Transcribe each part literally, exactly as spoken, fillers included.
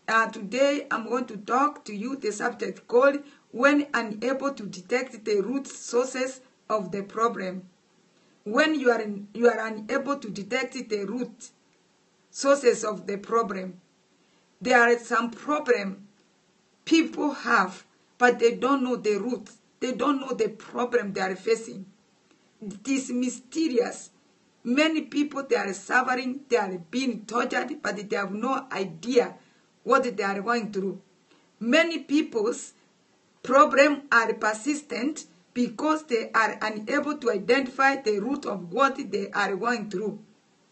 Uh, today I'm going to talk to you the subject called when unable to detect the root sources of the problem. When you are, in, you are unable to detect the root sources of the problem. There are some problem people have, but they don't know the root. They don't know the problem they are facing. It is mysterious. Many people, they are suffering, they are being tortured, but they have no idea what they are going through. Many people's problems are persistent because they are unable to identify the root of what they are going through.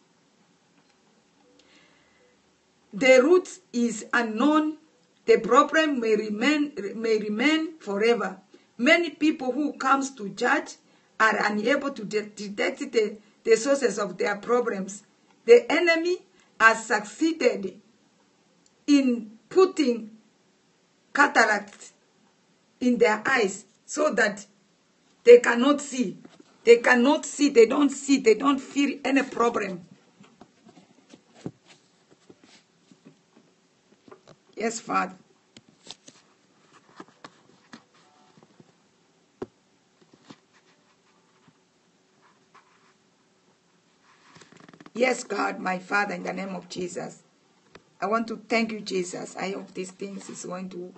The root is unknown. The problem may remain, may remain forever. Many people who comes to church are unable to de detect the, the sources of their problems. The enemy has succeeded in putting cataracts in their eyes so that they cannot see. They cannot see, they don't see, they don't feel any problem. Yes, Father. Yes, God, my Father, in the name of Jesus. I want to thank you, Jesus. I hope these things is going to,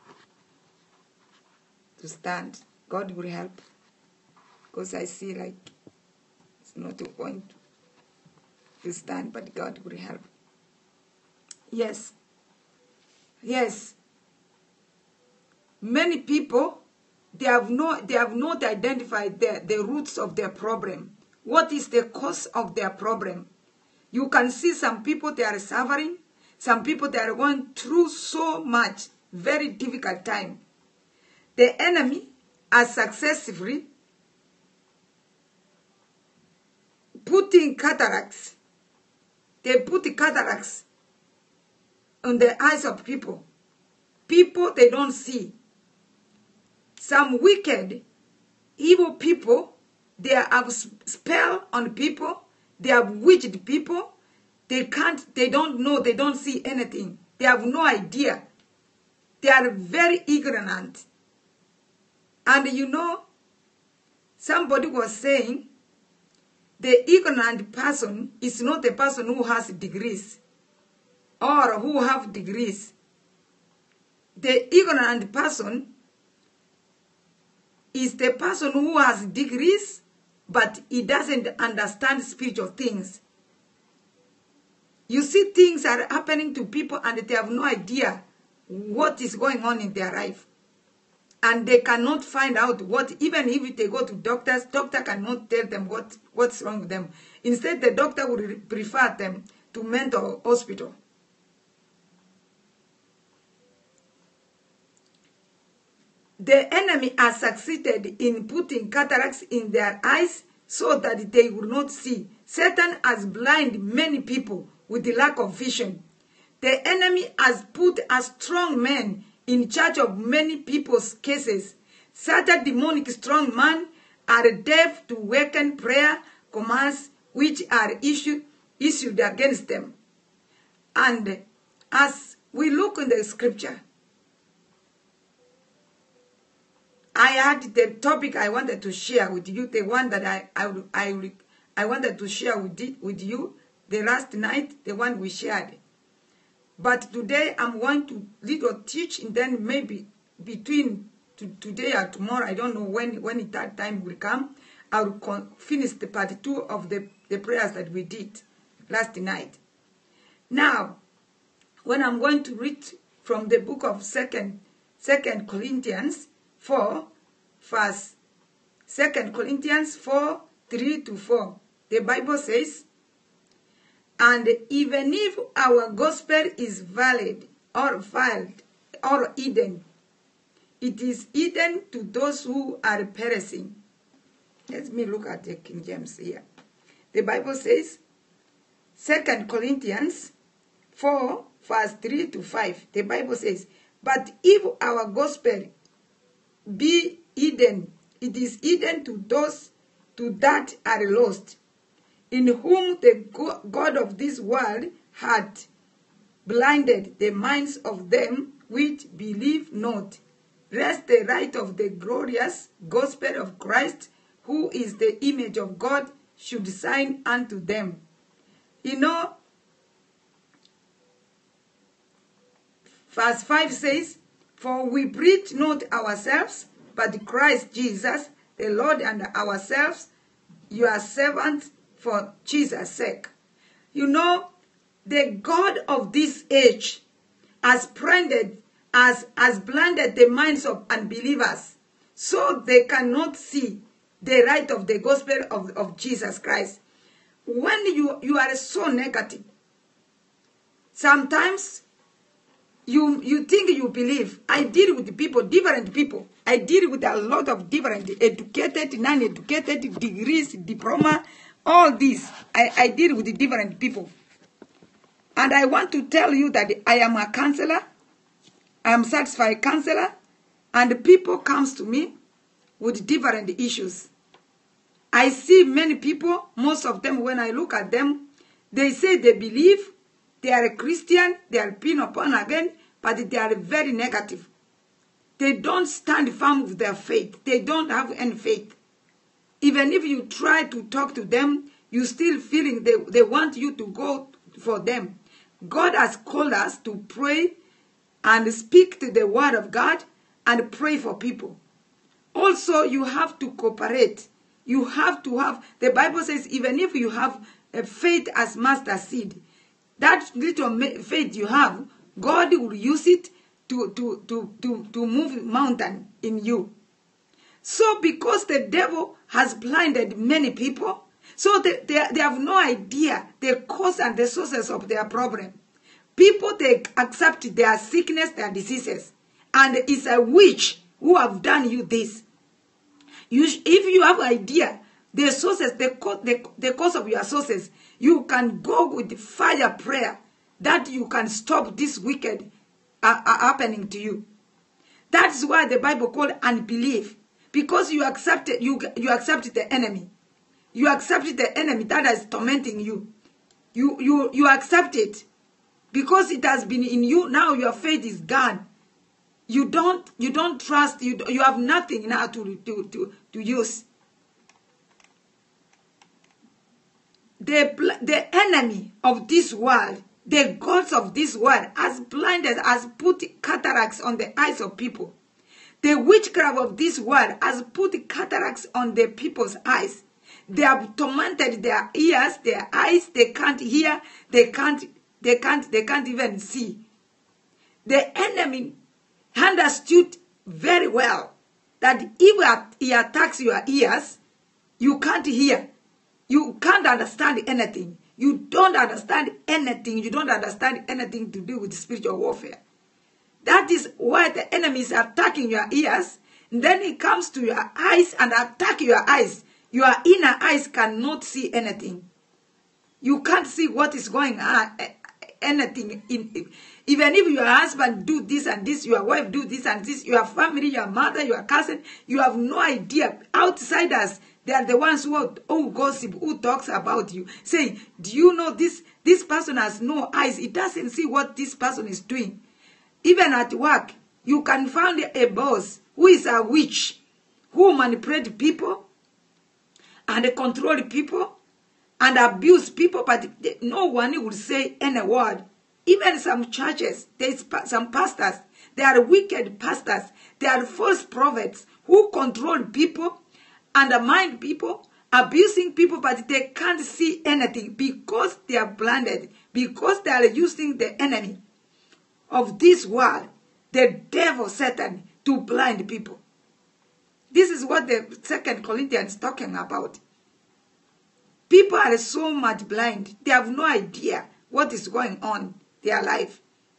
to stand. God will help. Because I see like it's not going to stand, but God will help. Yes. Yes. Many people, they have not, they have not identified the, the roots of their problem. What is the cause of their problem? You can see some people, they are suffering. Some people, they are going through so much, very difficult time. The enemy has successfully putting cataracts. They put the cataracts on the eyes of people. People, they don't see. Some wicked, evil people, they have spell on people. They have witched people. They can't, they don't know, they don't see anything. They have no idea. They are very ignorant. And you know, somebody was saying, the ignorant person is not the person who has degrees or who have degrees. The ignorant person is the person who has degrees, but he doesn't understand spiritual things. You see, things are happening to people and they have no idea what is going on in their life. And they cannot find out what, even if they go to doctors, doctor cannot tell them what, what's wrong with them. Instead, the doctor would prefer them to mental hospital. The enemy has succeeded in putting cataracts in their eyes so that they will not see. Satan has blinded many people with the lack of vision. The enemy has put a strong man in charge of many people's cases. Such a demonic strong man are deaf to waken prayer commands which are issued, issued against them. And as we look in the scripture, I had the topic I wanted to share with you, the one that I I, I, I wanted to share with, it, with you the last night, the one we shared. But today I'm going to little teach, and then maybe between to, today or tomorrow, I don't know when when that time will come, I will finish the part two of the, the prayers that we did last night. Now, when I'm going to read from the book of Second Second Corinthians four, verse Second Corinthians four, three to four, the Bible says, and even if our gospel is valid or veiled or hidden, it is hidden to those who are perishing. Let me look at the King James here. The Bible says, Second Corinthians four, verse three to five. The Bible says, but if our gospel be hidden, it is hidden to those to that are lost, in whom the God of this world had blinded the minds of them which believe not, lest the light of the glorious gospel of Christ, who is the image of God, should shine unto them. You know, verse five says, for we preach not ourselves, but Christ Jesus, the Lord, and ourselves, your servants, for Jesus' sake. You know, the God of this age has blinded, has, has blinded the minds of unbelievers, so they cannot see the light of the gospel of, of Jesus Christ. When you, you are so negative, sometimes you, you think you believe. I deal with people, different people. I deal with a lot of different educated, non-educated, degrees, diploma, all these. I, I deal with different people. And I want to tell you that I am a counselor. I am a satisfied counselor. And people comes to me with different issues. I see many people, most of them, when I look at them, they say they believe, they are a Christian, they are born upon again, but they are very negative. They don't stand firm with their faith. They don't have any faith. Even if you try to talk to them, you still feeling they, they want you to go for them. God has called us to pray and speak to the word of God and pray for people. Also, you have to cooperate. You have to have, the Bible says, even if you have a faith as mustard seed, that little faith you have, God will use it to, to, to, to, to move mountain in you. So because the devil has blinded many people, so they, they, they have no idea the cause and the sources of their problem. People, they accept their sickness, their diseases. And it's a witch who have done you this. You, if you have idea, the sources, the, the, the cause of your sources, you can go with fire prayer that you can stop this wicked uh, uh, happening to you. That's why the Bible called unbelief. Because you accepted, you, you accepted the enemy. You accepted the enemy that is tormenting you. You, you, you accept it. Because it has been in you, now your faith is gone. You don't, you don't trust, you, you have nothing now to, to, to, to use. The, the enemy of this world, the gods of this world, has blinded, has put cataracts on the eyes of people. The witchcraft of this world has put cataracts on the people's eyes. They have tormented their ears, their eyes. They can't hear. They can't. They can't. They can't even see. The enemy understood very well that if he attacks your ears, you can't hear. You can't understand anything. You don't understand anything. You don't understand anything to do with spiritual warfare. That is why the enemy is attacking your ears. And then he comes to your eyes and attack your eyes. Your inner eyes cannot see anything. You can't see what is going on. Anything. In, even if your husband do this and this, your wife do this and this, your family, your mother, your cousin, you have no idea. Outsiders, they are the ones who, who gossip, who talks about you. Saying, do you know this, this person has no eyes. He doesn't see what this person is doing. Even at work, you can find a boss who is a witch, who manipulates people and control people and abuse people, but no one will say any word. Even some churches, there's some pastors, they are wicked pastors, they are false prophets who control people, undermine people, abusing people, but they can't see anything because they are blinded, because they are using the enemy of this world, the devil, Satan, to blind people. This is what the Second Corinthians is talking about. People are so much blind. They have no idea what is going on in their life.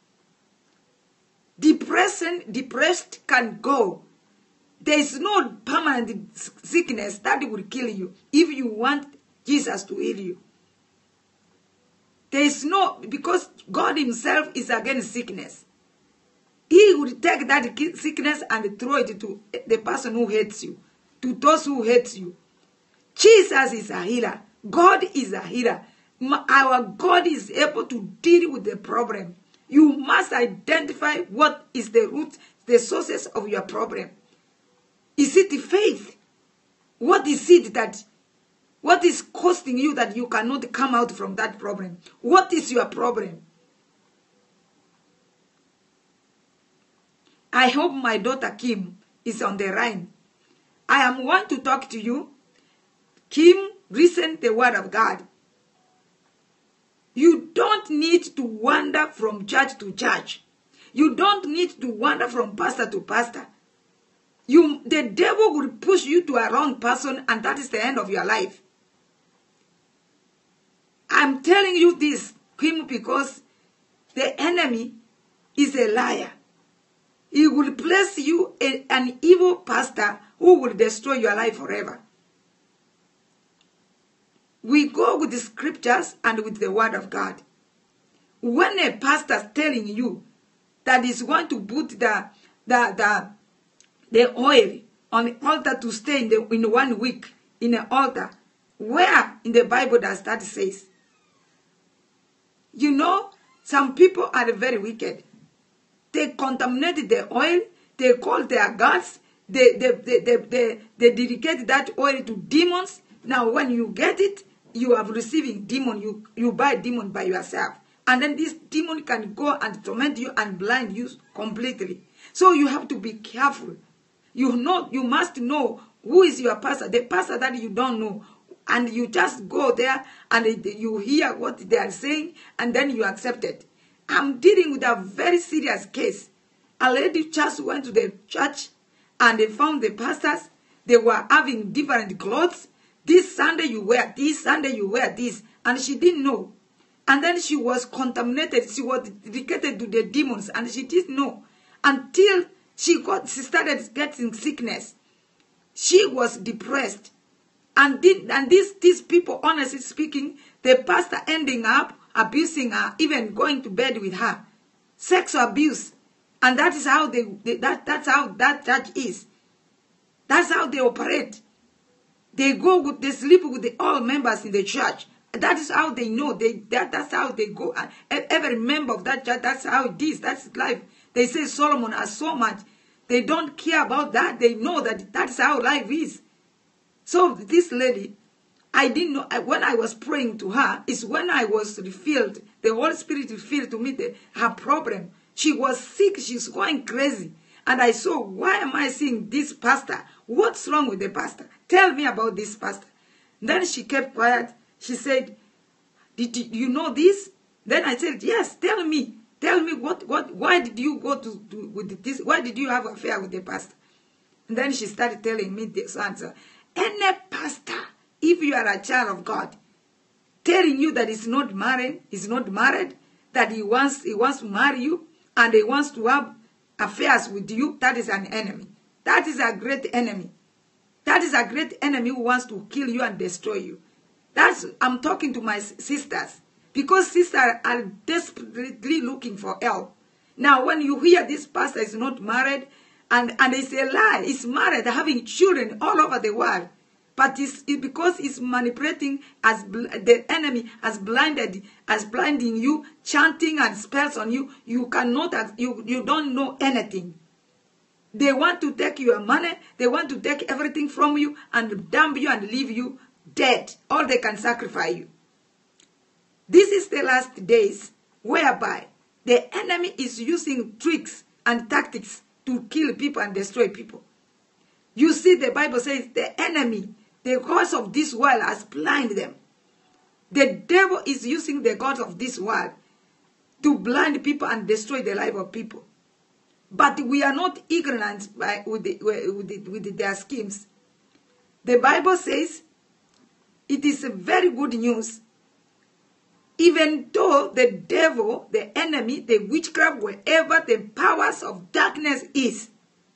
Depression, depressed can go. There is no permanent sickness that will kill you if you want Jesus to heal you. There is no, because God himself is against sickness. He would take that sickness and throw it to the person who hates you, to those who hate you. Jesus is a healer. God is a healer. Our God is able to deal with the problem. You must identify what is the root, the sources of your problem. Is it faith? What is it that, what is costing you that you cannot come out from that problem? What is your problem? I hope my daughter Kim is on the line. I am want to talk to you. Kim, listen the word of God. You don't need to wander from church to church. You don't need to wander from pastor to pastor. You, the devil will push you to a wrong person, and that is the end of your life. I'm telling you this, Kim, because the enemy is a liar. He will place you a, an evil pastor who will destroy your life forever. We go with the scriptures and with the word of God. When a pastor is telling you that he's going to put the, the, the, the oil on the altar to stay in, the, in one week in an altar, where in the Bible does that says? You know, some people are very wicked. They contaminated the oil, they call their gods, they, they, they, they, they, they dedicate that oil to demons. Now when you get it, you are receiving demon, you, you buy demon by yourself. And then this demon can go and torment you and blind you completely. So you have to be careful. You know, you must know who is your pastor, the pastor that you don't know. And you just go there and you hear what they are saying and then you accept it. I'm dealing with a very serious case. A lady just went to the church and they found the pastors. They were having different clothes. This Sunday you wear this, Sunday you wear this. And she didn't know. And then she was contaminated. She was dedicated to the demons and she didn't know. Until she got, she started getting sickness. She was depressed. And, did, and these, these people, honestly speaking, the pastor ending up abusing her, even going to bed with her. Sexual abuse. And that is how they, they that, that's how that church is. That's how they operate. They go with, they sleep with the, all members in the church. That is how they know. They that, that's how they go. And every member of that church, that's how it is. That's life. They say Solomon has so much. They don't care about that. They know that that's how life is. So this lady, I didn't know, when I was praying to her, is when I was refilled, the Holy Spirit revealed to me the, her problem. She was sick, she's going crazy. And I saw, why am I seeing this pastor? What's wrong with the pastor? Tell me about this pastor. Then she kept quiet. She said, did you know this? Then I said, yes, tell me. Tell me what, what, why did you go to, to with this? Why did you have an affair with the pastor? And then she started telling me this answer. Any pastor, if you are a child of God, telling you that he's not married, he's not married, that he wants, he wants to marry you, and he wants to have affairs with you, that is an enemy. That is a great enemy. That is a great enemy who wants to kill you and destroy you. That's, I'm talking to my sisters, because sisters are desperately looking for help. Now, when you hear this pastor is not married, and, and it's a lie, he's married, having children all over the world, but it's it, because he's manipulating as the enemy has blinded, as blinding you, chanting and spells on you, you cannot, you, you don't know anything. They want to take your money, they want to take everything from you and dump you and leave you dead, or they can sacrifice you. This is the last days whereby the enemy is using tricks and tactics to kill people and destroy people. You see, the Bible says the enemy, the gods of this world, has blinded them. The devil is using the gods of this world to blind people and destroy the life of people. But we are not ignorant by, with, the, with, the, with their schemes. The Bible says it is a very good news. Even though the devil, the enemy, the witchcraft, wherever the powers of darkness is,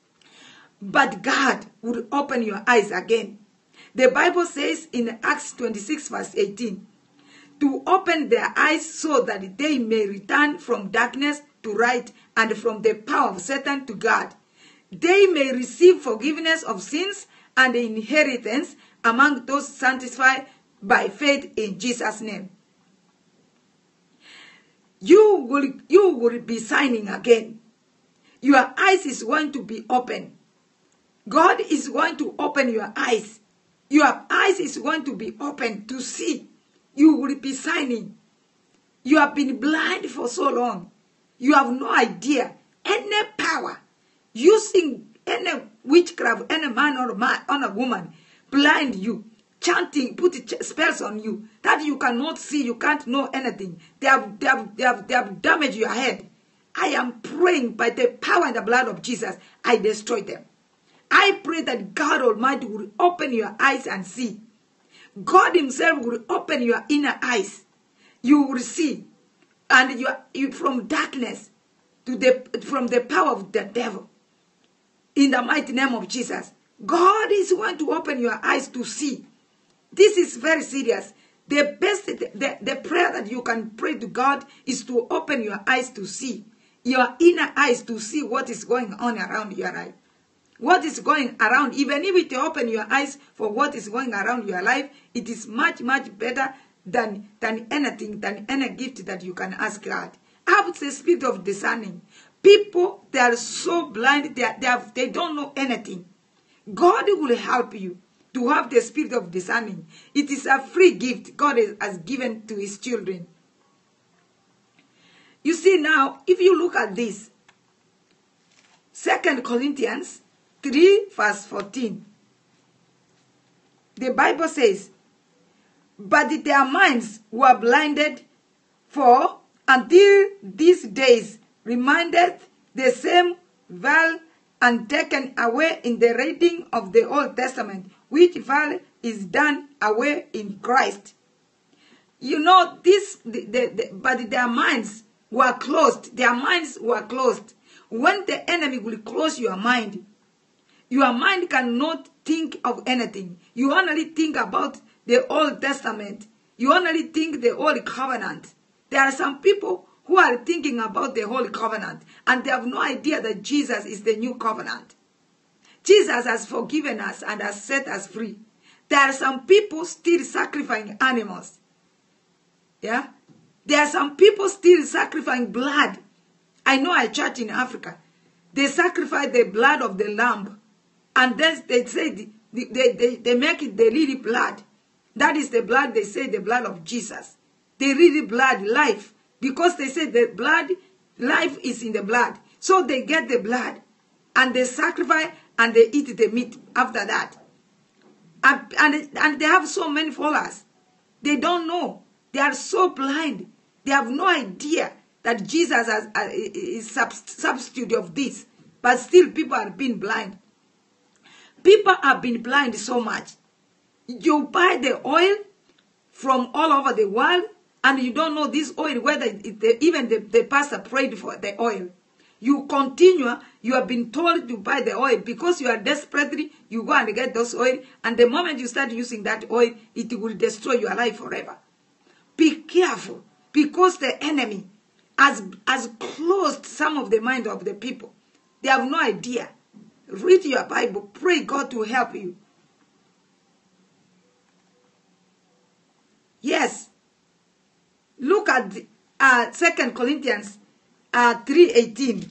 but God will open your eyes again. The Bible says in Acts twenty-six verse eighteen, to open their eyes so that they may return from darkness to light and from the power of Satan to God. They may receive forgiveness of sins and inheritance among those sanctified by faith in Jesus' name. you will, you will be signing again. Your eyes is going to be open. God is going to open your eyes. Your eyes is going to be open to see. You will be signing. You have been blind for so long. You have no idea. Any power using any witchcraft, any man or man or a woman, blind you, chanting, put spells on you that you cannot see, you can't know anything. They have, they have, they have, they have damaged your head. I am praying by the power and the blood of Jesus, I destroy them. I pray that God Almighty will open your eyes and see. God himself will open your inner eyes. You will see. And you are you, from darkness to the from the power of the devil. In the mighty name of Jesus. God is going to open your eyes to see. This is very serious. The best, the, the, the prayer that you can pray to God is to open your eyes to see. Your inner eyes to see what is going on around your life. What is going around, even if you open your eyes for what is going around your life, it is much, much better than, than anything, than any gift that you can ask God. Have the spirit of discerning. People, they are so blind, they, are, they, have, they don't know anything. God will help you to have the spirit of discerning. It is a free gift God has given to his children. You see now, if you look at this, Second Corinthians three verse fourteen. The Bible says, but their minds were blinded, for until these days reminded the same veil and taken away in the reading of the Old Testament, which veil is done away in Christ. You know, this, the, the, the, but their minds were closed. Their minds were closed. When the enemy will close your mind, your mind cannot think of anything. You only think about the Old Testament. You only think the Old Covenant. There are some people who are thinking about the Holy Covenant, and they have no idea that Jesus is the new covenant. Jesus has forgiven us and has set us free. There are some people still sacrificing animals. Yeah? There are some people still sacrificing blood. I know a church in Africa. They sacrifice the blood of the lamb. And then they say, the, they, they, they make it the really blood. That is the blood, they say, the blood of Jesus. The really blood, life. Because they say the blood, life is in the blood. So they get the blood. And they sacrifice and they eat the meat after that. And, and, and they have so many followers. They don't know. They are so blind. They have no idea that Jesus has, uh, is a substitute of this. But still people are being blind. People have been blind so much. You buy the oil from all over the world, and you don't know this oil, whether it, the, even the, the pastor prayed for the oil. You continue, you have been told to buy the oil because you are desperately, you go and get those oil, and the moment you start using that oil, it will destroy your life forever. Be careful, because the enemy has, has closed some of the mind of the people. They have no idea. Read your Bible. Pray God to help you. Yes. Look at uh, Second Corinthians uh, three eighteen.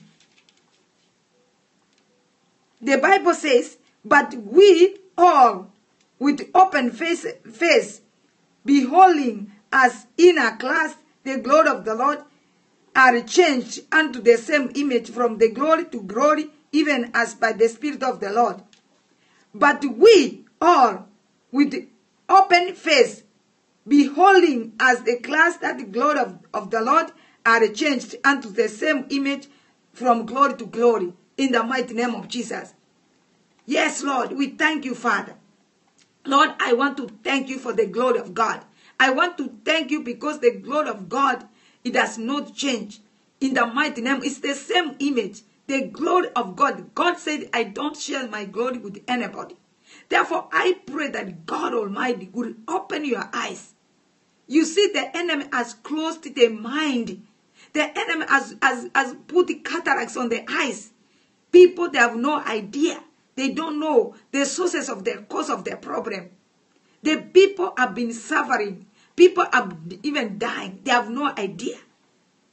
The Bible says, but we all with open face, face beholding as in a glass the glory of the Lord, are changed unto the same image from the glory to glory, even as by the Spirit of the Lord. But we all, with open face, beholding as the glass that the glory of, of the Lord, are changed unto the same image from glory to glory, in the mighty name of Jesus. Yes, Lord, we thank you, Father. Lord, I want to thank you for the glory of God. I want to thank you because the glory of God, it does not change. In the mighty name, it's the same image. The glory of God. God said, I don't share my glory with anybody. Therefore, I pray that God Almighty will open your eyes. You see, the enemy has closed the mind. The enemy has, has, has put the cataracts on the eyes. People, they have no idea. They don't know the sources of the cause of their problem. The people have been suffering. People are even dying. They have no idea.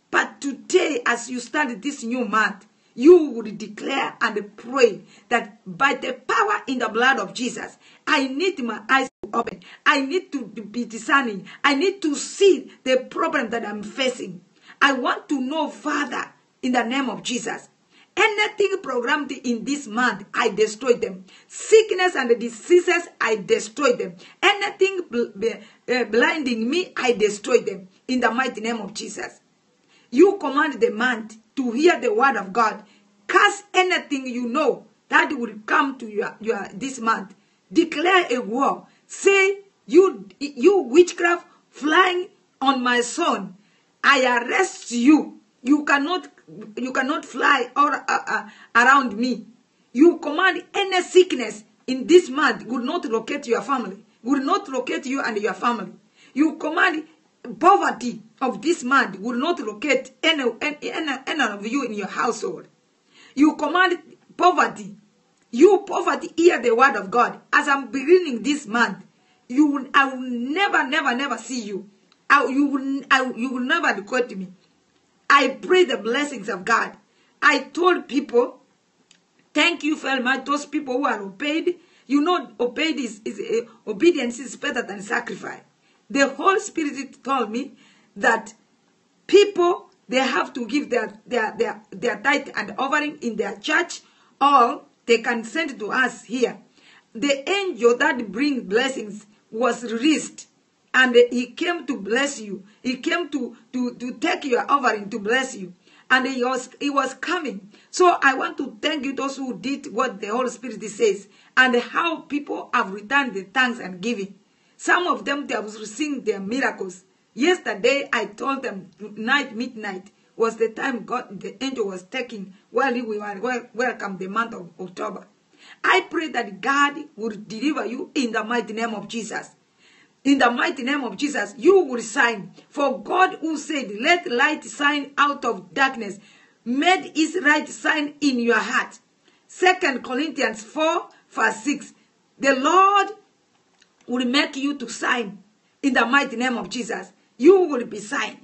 But today, as you start this new month, you would declare and pray that by the power in the blood of Jesus, I need my eyes to open. I need to be discerning. I need to see the problem that I'm facing. I want to know, Father, in the name of Jesus, anything programmed in this month, I destroy them. Sickness and diseases, I destroy them. Anything bl uh, blinding me, I destroy them. In the mighty name of Jesus. You command the month to hear the word of God. Cast anything you know that will come to your, your this month. Declare a war. Say, you, you witchcraft flying on my son, I arrest you. You cannot, you cannot fly or, uh, uh, around me. You command any sickness in this month will not locate your family. Will not locate you and your family. You command poverty of this month will not locate any, any, any, any of you in your household. You command poverty. You poverty, hear the word of God. As I'm beginning this month, you will, I will never, never, never see you. I, you, will, I, you will never record me. I pray the blessings of God. I told people, thank you very much, those people who are obeyed. You know, obeyed is, is uh, obedience is better than sacrifice. The Holy Spirit told me that people, they have to give their, their, their, their tithe and offering in their church, or they can send to us here. The angel that brings blessings was released, and he came to bless you. He came to, to, to take your offering to bless you. And he was, he was coming. So I want to thank you, those who did what the Holy Spirit says, and how people have returned the thanks and giving. Some of them, they have received their miracles. Yesterday, I told them, night, midnight, was the time God, the angel was taking while we were welcome the month of October. I pray that God will deliver you in the mighty name of Jesus. In the mighty name of Jesus, you will shine. For God who said, let light shine out of darkness, made his light shine in your heart. Second Corinthians four, verse six. The Lord will make you to shine in the mighty name of Jesus. You will be shine.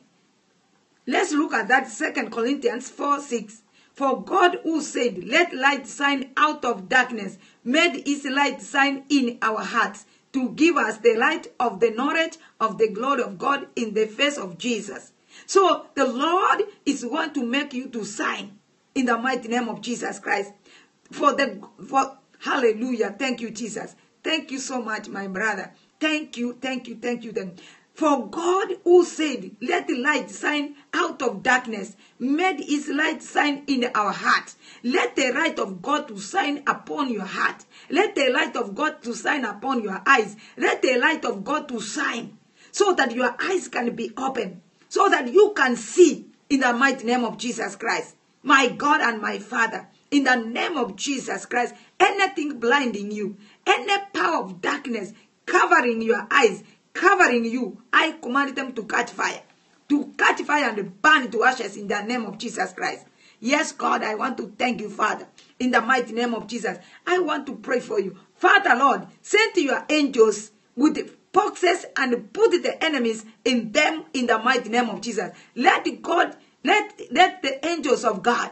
Let's look at that. Second Corinthians four, six. For God who said, let light shine out of darkness, made his light shine in our hearts, to give us the light of the knowledge of the glory of God in the face of Jesus. So the Lord is going to make you to shine in the mighty name of Jesus Christ. For the for hallelujah. Thank you, Jesus. Thank you so much, my brother. Thank you, thank you, thank you. Then, for God who said, let the light shine out of darkness, made his light shine in our heart. Let the light of God to shine upon your heart. Let the light of God to shine upon your eyes. Let the light of God to shine, so that your eyes can be open, so that you can see in the mighty name of Jesus Christ. My God and my Father, in the name of Jesus Christ, anything blinding you, any power of darkness covering your eyes, covering you, I command them to catch fire. To catch fire and burn to ashes in the name of Jesus Christ. Yes, God, I want to thank you, Father. In the mighty name of Jesus, I want to pray for you. Father, Lord, send to your angels with the boxes and put the enemies in them in the mighty name of Jesus. Let God, let, let the angels of God,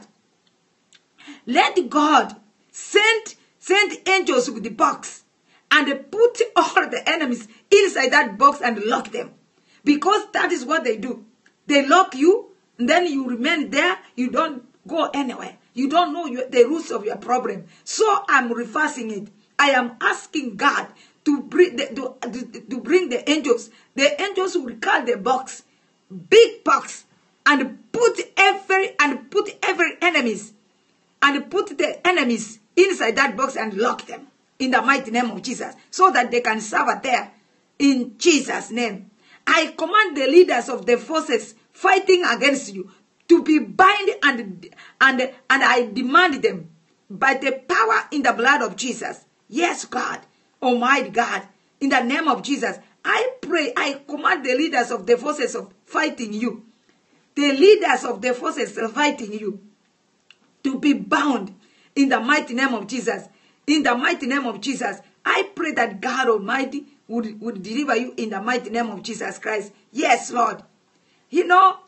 let God send, send angels with the box and put all the enemies inside that box and lock them. Because that is what they do. They lock you, and then you remain there. You don't go anywhere. You don't know your, the roots of your problem. So I'm reversing it. I am asking God to bring the, to, to, to bring the angels. The angels will call the box, big box, and put every and put every enemies, and put the enemies inside that box and lock them in the mighty name of Jesus, so that they can suffer there. In Jesus' name, I command the leaders of the forces fighting against you to be bound, and and and I demand them by the power in the blood of Jesus. Yes, God, Almighty God, in the name of Jesus, I pray, I command the leaders of the forces of fighting you, the leaders of the forces fighting you, to be bound in the mighty name of Jesus. In the mighty name of Jesus, I pray that God Almighty would, would deliver you in the mighty name of Jesus Christ. Yes, Lord. You know,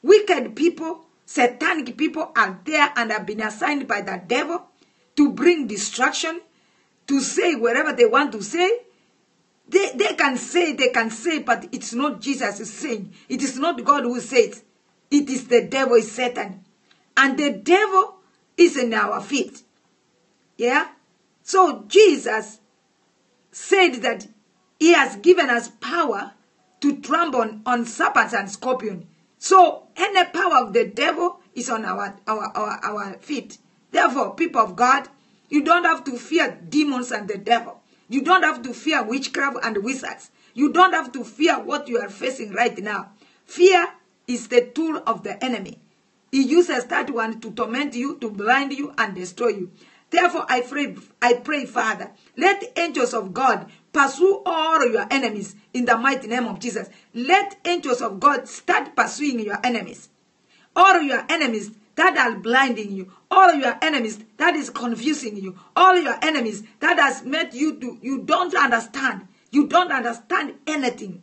Wicked people, satanic people are there and have been assigned by the devil to bring destruction, to say wherever they want to say. They, they can say, they can say, but it's not Jesus who's saying. It is not God who says. It is the devil, is Satan. And the devil is in our feet. Yeah? So Jesus said that he has given us power to trample on, on serpents and scorpions. So any power of the devil is on our, our, our, our feet. Therefore, people of God, you don't have to fear demons and the devil. You don't have to fear witchcraft and wizards. You don't have to fear what you are facing right now. Fear is the tool of the enemy. He uses that one to torment you, to blind you, and destroy you. Therefore, I pray, I pray, Father, let the angels of God pursue all your enemies in the mighty name of Jesus. Let angels of God start pursuing your enemies. All your enemies that are blinding you, all your enemies that is confusing you, all your enemies that has made you to, you don't understand, you don't understand anything.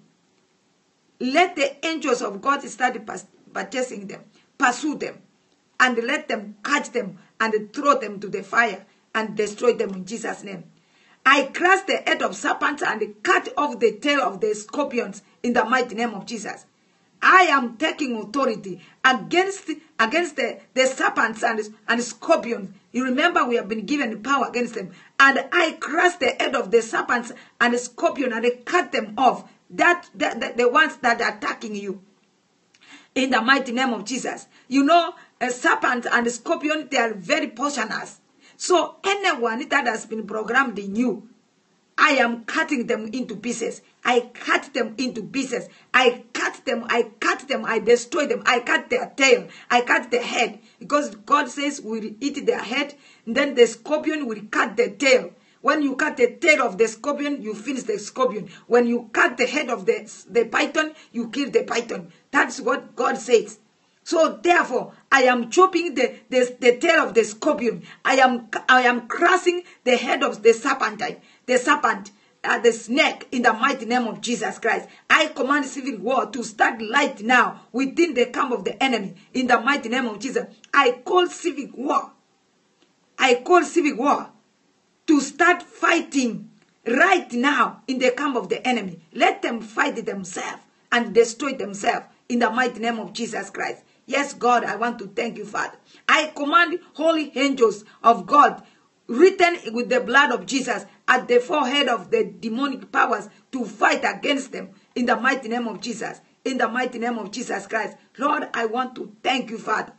Let the angels of God start purchasing them, pursue them, and let them catch them and throw them to the fire and destroy them in Jesus' name. I crush the head of serpents and cut off the tail of the scorpions in the mighty name of Jesus. I am taking authority against, against the, the serpents and, and scorpions. You remember we have been given power against them. And I crush the head of the serpents and the scorpion and I cut them off. That, that, that the ones that are attacking you. In the mighty name of Jesus. You know, a serpent and a scorpion, they are very poisonous. So anyone that has been programmed in you, I am cutting them into pieces. I cut them into pieces. I cut them. I cut them. I destroy them. I cut their tail. I cut their head. Because God says we'll eat their head. And then the scorpion will cut the tail. When you cut the tail of the scorpion, you finish the scorpion. When you cut the head of the, the python, you kill the python. That's what God says. So therefore, I am chopping the, the, the tail of the scorpion. I am, I am crushing the head of the serpent. The serpent, uh, the snake, in the mighty name of Jesus Christ. I command civil war to start right now within the camp of the enemy. In the mighty name of Jesus. I call civil war. I call civil war to start fighting right now in the camp of the enemy. Let them fight themselves and destroy themselves in the mighty name of Jesus Christ. Yes, God, I want to thank you, Father. I command holy angels of God written with the blood of Jesus at the forehead of the demonic powers to fight against them in the mighty name of Jesus. In the mighty name of Jesus Christ. Lord, I want to thank you, Father.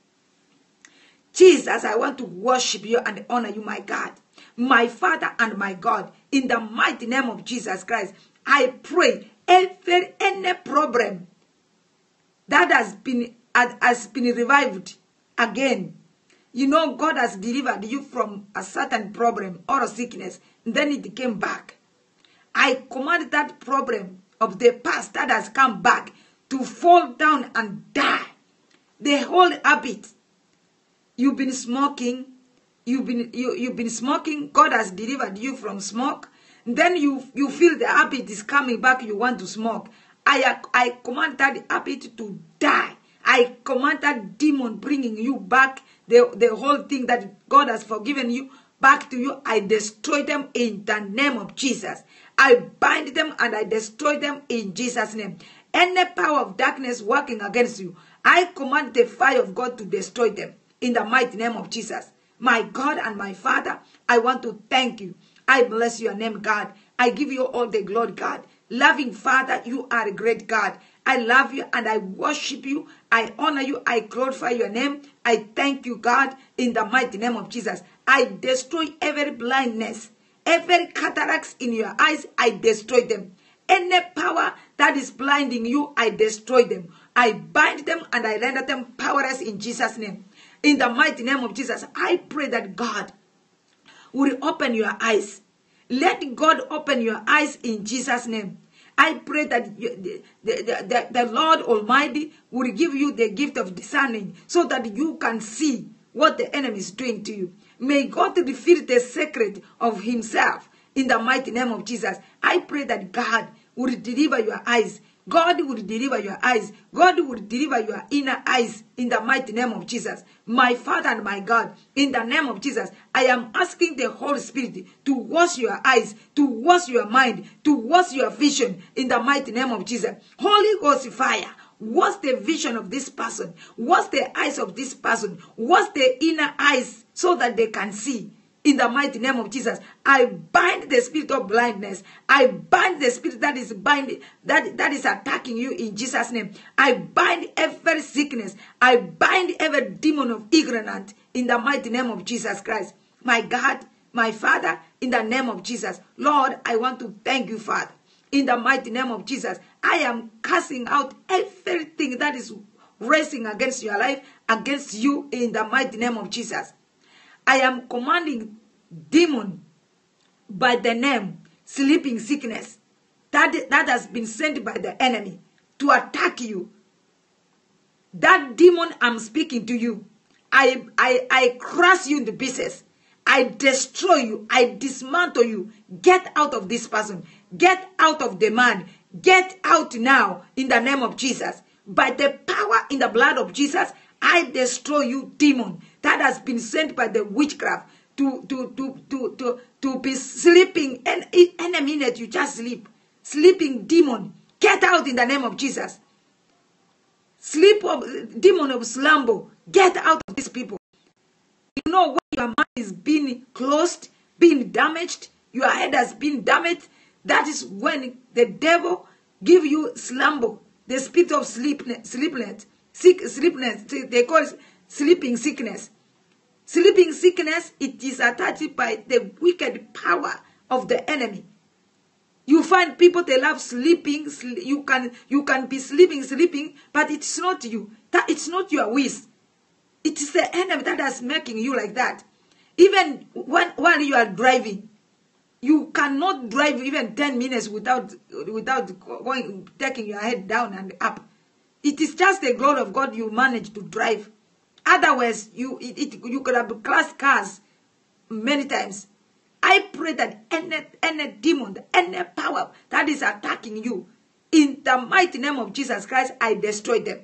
Jesus, I want to worship you and honor you, my God, my Father and my God. In the mighty name of Jesus Christ, I pray every any problem that has been has been revived again. You know, God has delivered you from a certain problem or a sickness, and then it came back. I command that problem of the past that has come back to fall down and die. The whole habit. You've been smoking. You've been you, you've been smoking. God has delivered you from smoke. And then you you feel the habit is coming back. You want to smoke. I I command that habit to die. I command that demon bringing you back, the, the whole thing that God has forgiven you, back to you. I destroy them in the name of Jesus. I bind them and I destroy them in Jesus' name. Any power of darkness working against you, I command the fire of God to destroy them in the mighty name of Jesus. My God and my Father, I want to thank you. I bless your name, God. I give you all the glory, God. Loving Father, you are a great God. I love you and I worship you. I honor you. I glorify your name. I thank you, God, in the mighty name of Jesus. I destroy every blindness, every cataracts in your eyes. I destroy them. Any power that is blinding you, I destroy them. I bind them and I render them powerless in Jesus' name. In the mighty name of Jesus, I pray that God will open your eyes. Let God open your eyes in Jesus' name. I pray that you, the, the, the, the Lord Almighty will give you the gift of discerning so that you can see what the enemy is doing to you. May God reveal the secret of himself in the mighty name of Jesus. I pray that God will deliver your eyes, God will deliver your eyes. God will deliver your inner eyes in the mighty name of Jesus. My Father and my God, in the name of Jesus, I am asking the Holy Spirit to wash your eyes, to wash your mind, to wash your vision in the mighty name of Jesus. Holy Ghost fire, what's the vision of this person? What's the eyes of this person? What's the inner eyes so that they can see? In the mighty name of Jesus, I bind the spirit of blindness. I bind the spirit that is binding, that, that is attacking you in Jesus' name. I bind every sickness. I bind every demon of ignorance in the mighty name of Jesus Christ. My God, my Father, in the name of Jesus. Lord, I want to thank you, Father. In the mighty name of Jesus, I am casting out everything that is racing against your life, against you in the mighty name of Jesus. I am commanding demon by the name sleeping sickness that, that has been sent by the enemy to attack you. That demon, I'm speaking to you. I, I, I crush you into pieces. I destroy you. I dismantle you. Get out of this person. Get out of the man. Get out now in the name of Jesus. By the power in the blood of Jesus, I destroy you, demon, that has been sent by the witchcraft to, to, to, to, to, to be sleeping. And in a minute, you just sleep. Sleeping demon, get out in the name of Jesus. Sleep of demon of slumber, get out of these people. You know when your mind is being closed, being damaged, your head has been damaged, that is when the devil give you slumber, the spirit of sleepness, sleepness. Sick, sleepness, they call it sleeping sickness. Sleeping sickness, it is attached by the wicked power of the enemy. You find people, they love sleeping. You can, you can be sleeping, sleeping, but it's not you. That it's not your wish. It is the enemy that is making you like that. Even when, while you are driving, you cannot drive even ten minutes without, without going, taking your head down and up. It is just the glory of God you manage to drive. Otherwise, you it, it, you could have crashed cars many times. I pray that any, any demon, any power that is attacking you, in the mighty name of Jesus Christ, I destroy them.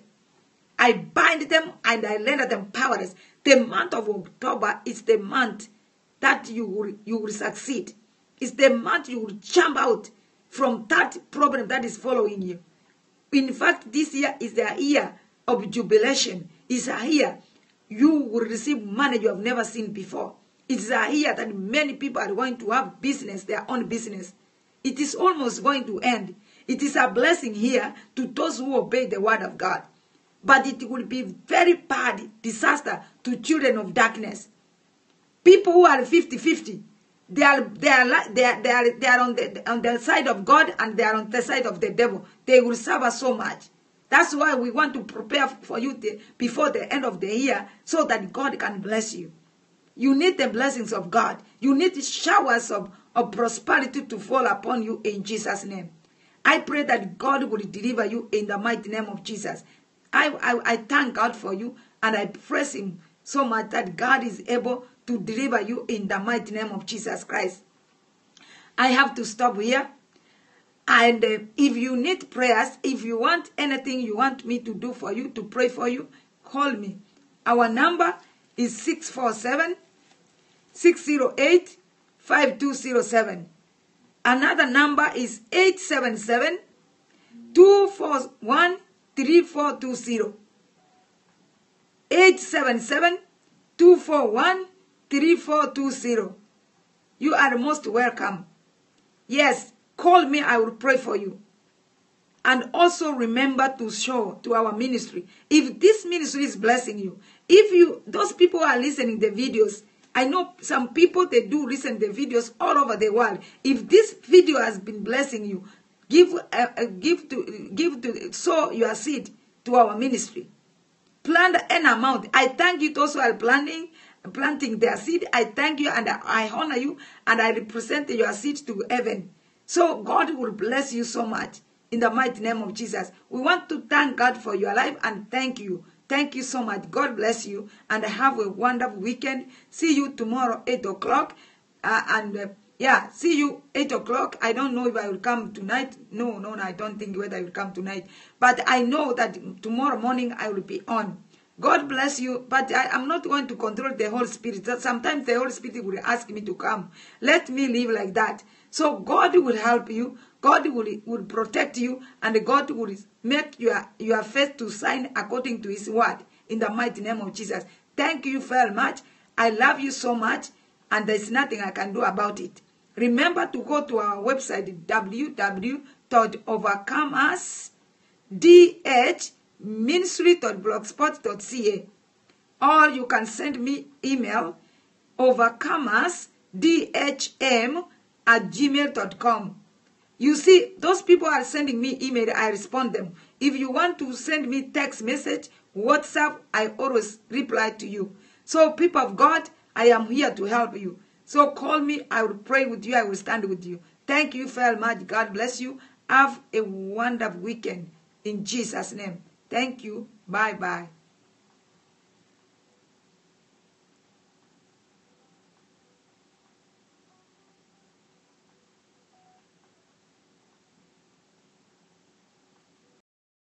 I bind them and I render them powerless. The month of October is the month that you will, you will succeed. It's the month you will jump out from that problem that is following you. In fact, this year is a year of jubilation. It's a year you will receive money you have never seen before. It's a year that many people are going to have business, their own business. It is almost going to end. It is a blessing here to those who obey the word of God. But it will be very bad disaster to children of darkness. People who are fifty fifty. They are, they are, they are, they are, they are on, the, on the side of God and they are on the side of the devil. They will suffer so much. That's why we want to prepare for you the, before the end of the year so that God can bless you. You need the blessings of God. You need showers of, of prosperity to fall upon you in Jesus' name. I pray that God will deliver you in the mighty name of Jesus. I, I, I thank God for you and I praise him so much that God is able to deliver you in the mighty name of Jesus Christ. I have to stop here. And uh, if you need prayers, if you want anything you want me to do for you, to pray for you, call me. Our number is six four seven, six zero eight, five two zero seven. Another number is eight seven seven, two four one, three four two zero. eight seven seven, two four one, three four two zero. You are most welcome. Yes, call me, I will pray for you. And also remember to show to our ministry. If this ministry is blessing you, if you, those people who are listening the videos, I know some people, they do listen the videos all over the world. If this video has been blessing you, give, uh, uh, give to, give to, sow your seed to our ministry. Plant an amount. I thank you those who are planting, planting their seed. I thank you and I honor you and I represent your seed to heaven. So God will bless you so much in the mighty name of Jesus. We want to thank God for your life and thank you. Thank you so much. God bless you and have a wonderful weekend. See you tomorrow, eight o'clock. Uh, and uh, Yeah, see you eight o'clock. I don't know if I will come tonight. No, no, no, I don't think whether I will come tonight. But I know that tomorrow morning I will be on. God bless you, but I am not going to control the Holy Spirit. Sometimes the Holy Spirit will ask me to come. Let me live like that. So God will help you. God will, will protect you. And God will make your, your faith to sign according to his word. In the mighty name of Jesus. Thank you very much. I love you so much. And there's nothing I can do about it. Remember to go to our website, w w w dot overcomers d h ministry dot blogspot dot c a, or you can send me email overcomers d h m at gmail dot com. You see, those people are sending me email, I respond them. If you want to send me text message, WhatsApp, I always reply to you. So people of God, I am here to help you. So call me, I will pray with you, I will stand with you. Thank you very much. God bless you. Have a wonderful weekend in Jesus' name. Thank you. Bye-bye.